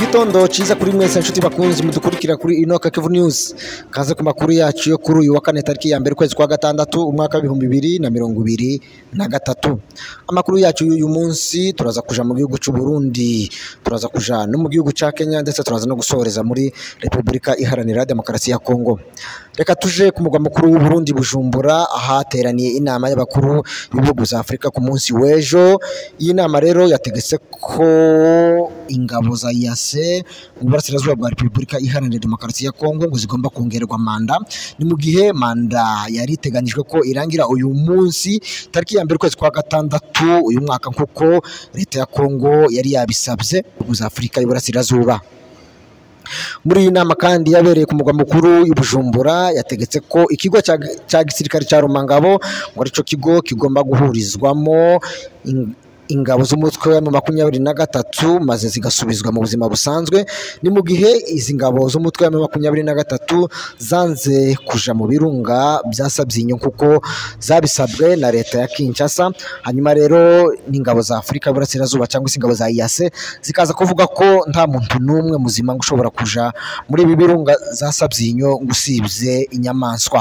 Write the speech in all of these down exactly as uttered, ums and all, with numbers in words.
Igitondo ciza kuri mwese nshuti bakunzi mudukurikira kuri INOKA Kivu News. Kaze ku makuru yacu yo kuri uyu wa kane tariki ya mbere kwezi kwa gatandatu umwaka wa bihumbi bibiri na mirongo ibiri na gatatu. Amakuru yacu y'uyu munsi turaza kuja mu gihugu cy'u Burundi, turaza kuja no mu gihugu ca Kenya ndetse turaza no gusoreza muri Repubulika Iharanira Demokarasi ya Kongo. Reka tuje ku mugwa mukuru w'u Burundi Bujumbura ahateraniye inama y'abakuru b'ibihugu za Afrika ku munsi w'ejo. Iyi nama rero yategetse ko ingabo za I A C mu burasirazuba bwa Repubulika Iharanira Demokarasi ya Kongo ngo zigomba kongerwa manda, ni mu gihe manda yari iteganijwe ko irangira uyu munsi tariki ya mbere kwezi kwa gatandatu uyu mwaka nkuko leta ya Kongo yari yabisabye za Afrika y'Iburasirazuba. Muri iyi nama kandi yabereye ku mugwa mukuru y'Ubujumbura yategetse ko ikigo cya gisirikare cya Rumangabo ngo arico kigo kigomba guhurizwamo ingabo z'umutwe wa makumyabiri na gatatu maze zigasubizwa mu buzima busanzwe, ni mu gihe izi ngabo z'umutwe wa makumyabiri na gatatu zanze kuja mu birunga byasabye inyungu kuko zabisabwe na leta ya Kinshasa. Hanyuma rero n'ingabo za Afrika y'Iburasirazuba cyangwa ingabo za I A C zikaza kuvuga ko nta muntu n'umwe muzima ngo ushobora kuja muri ibi birunga zasabye inyungu usibye inyamaswa.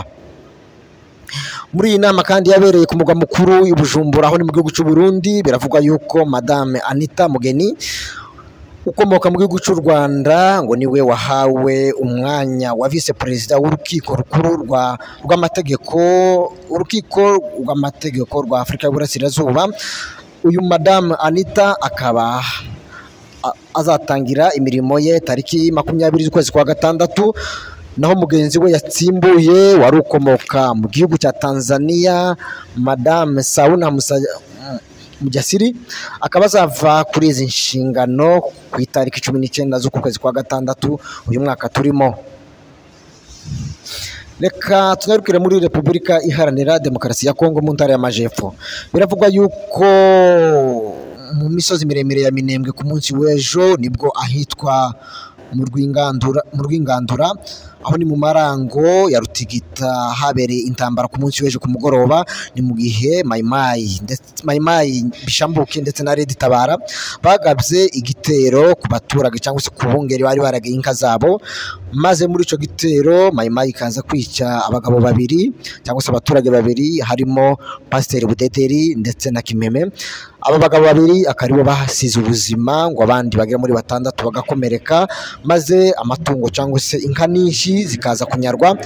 Muri iyi nama kandi yabereye ku mugwa mukuru y'Ubujumbura aho ni mu gihugu cy'u Burundi, biravugwa yuko Madame Anita Mugeni ukomoka mu gihugu cy'u Rwanda ngo niwe wahawe umwanya wa vice perezida w'urukiko rukuru rw'amategeko urukiko rw'amategeko rwa Afrika y'Iburasirazuba. Uyu Madame Anita akaba azatangira imirimo ye tariki makumyabiri z'ukwezi kwa gatandatu, naho mugenzi we yatsimbuye wari ukomoka mu gihugu cya Tanzania Madame Sauna Mujasiri akaba azava kuri izi nshingano ku itariki cumi n'icyenda z'ukwezi kwa gatandatu uyu mwaka turimo. Reka tunarukire muri Repubulika Iharanira Demokarasi ya Kongo mu ntara y'Amajepfo. Biravugwa yuko mu misozi miremire ya Minembwe ku munsi w'ejo nibwo ahitwa mu Rwingandura mu Rwingandura aho ni mu marango ya Rutigita habereye intambara ku munsi w'ejo ku mugoroba, ni mu gihe Mayimayi ndetse Mayimayi Bishambuke ndetse na Red Tabara bagabye igitero ku baturage cyangwa se ku bungeri bari baragiye inka zabo, maze muri ico gitero Mayimayi kaza kwica abagabo babiri cyangwa se abaturage babiri harimo Pasteur Budeteri ndetse na Kimeme. Aba bagabo babiri akaribo bahasize ubuzima ngo abandi bagera muri batandatu bagakomereka, maze amatungo cyangwa se inka nyinshi zikaza kunyarwa,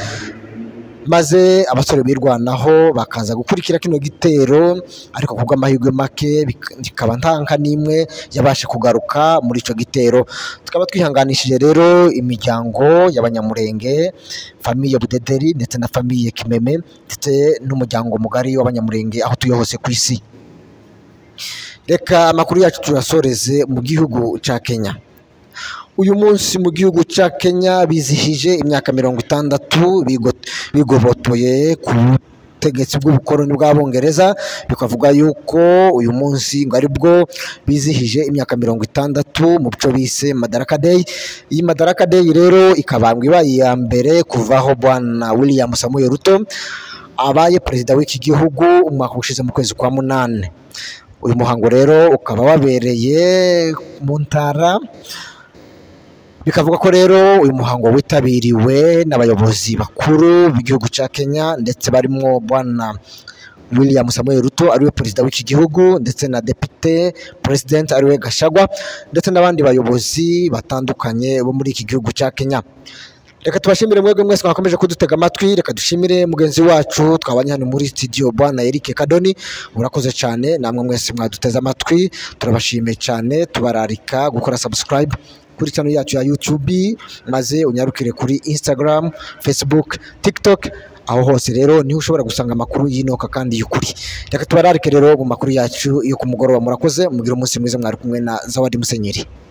maze abasore birwanaho bakaza gukurikira kino gitero, ariko kubwa amahirwe make bikaba ntanka nimwe yabashe kugaruka muri ico gitero. Tukaba twihanganishije rero imiryango y'abanyamurenge, famille Budeteri ndetse na famille Kimeme ndetse n'umuryango mugari w'abanyamurenge aho tuye hose ku isi. Reka amakuru yacu turasoreze mu gihugu ca Kenya. Uyu munsi mu gihugu ca Kenya bizihije imyaka mirongo itandatu bigobotoye ku butegetsi bw'ubukoloni bw'Abongereza, bikavuga yuko uyu munsi ngo aribwo bizihije imyaka mirongo itandatu mu byo bise Madaraka Day. Iyi Madaraka Day rero ikabambwa ibaye ya mbere kuvaho Bwana William Samuel Ruto abaye perezida w'iki gihugu umwaka ushize mu kwezi kwa munane. Uyu muhango rero ukaba wabereye mu ntara, bikavuga ko rero uyu muhango witabiriwe n'abayobozi bakuru b'igihugu cya Kenya ndetse barimo Bwana William Samuel Ruto ariwe perezida w'iki gihugu ndetse na Deputy President ariwe Gashagwa ndetse n'abandi bayobozi batandukanye bo muri iki gihugu cya Kenya. Reka tubashimire mwebwe mwese mwakomeje kudutega amatwi. Reka dushimire mugenzi wacu twabanye hano muri studio Bwana Eric Kadoni, murakoze cyane. Namwe mwese mwaduteza amatwi turabashimiye cyane, tubararika gukora subscribe kuri channel yacu ya YouTube, maze unyarukire kuri Instagram, Facebook, TikTok, aho hose rero niho ushobora gusanga amakuru y'inoka kandi y'ukuri. Reka tubararike rero mu makuru yacu yo ku mugoroba. Murakoze, mugira umunsi mwiza, mwari kumwe na Zawadi Musenyeri.